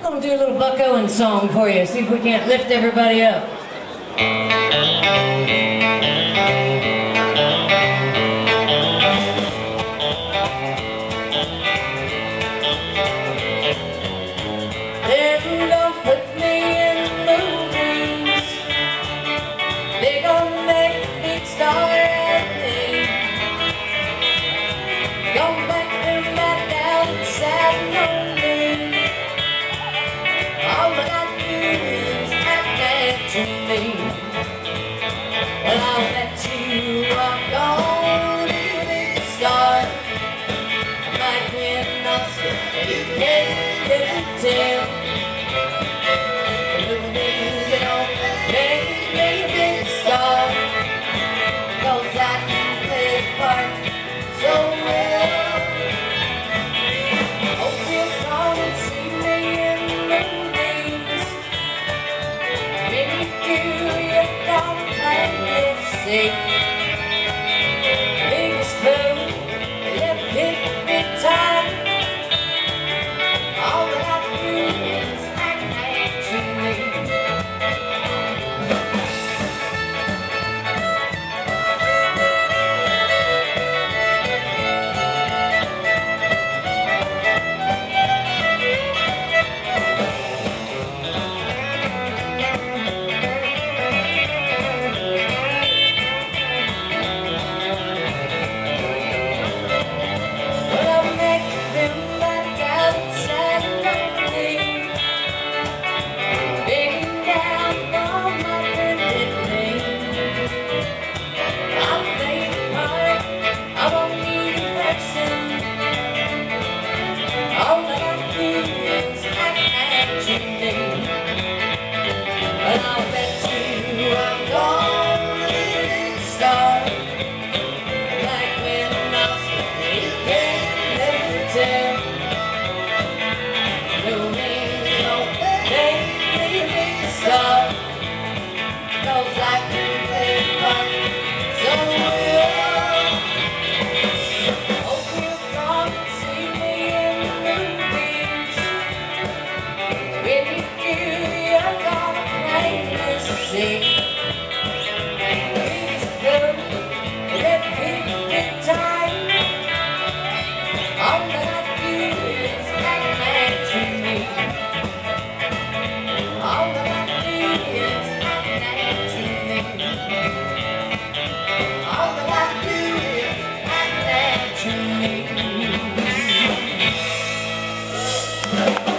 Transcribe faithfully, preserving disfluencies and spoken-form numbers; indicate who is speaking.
Speaker 1: gonna do a little Buck Owens song for you, see if we can't lift everybody up. Then don't put me in movies. They gonna make me star at me. Don't make them back down sad and lonely. All that I do is act bad to me. Well, I'll bet you I'm gonna be a big star. I might win an Oscar, you can't never tell. The movies, they don't make me a big star, 'cause I can play a part so well. Hope you'll come and see me in the movies. When you do, you don't plan to see. Biggest fool that ever hit me time. All that I do is act bad to me. And I'll bet you I'm gonna be a big star. Like when an Oscar, you can't never tell. Movies don't make me a big star, 'cause I can play a part so well. Hope you'll come and see me in the movies. When you do, you're gonna see. Biggest fool that ever hit me time. All that I do is act bad to me. All that I do is act bad to me. All that I do is act bad to me.